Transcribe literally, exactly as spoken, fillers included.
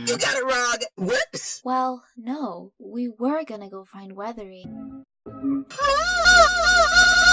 You got it wrong! Whoops! Well, no. We were gonna go find Weathery.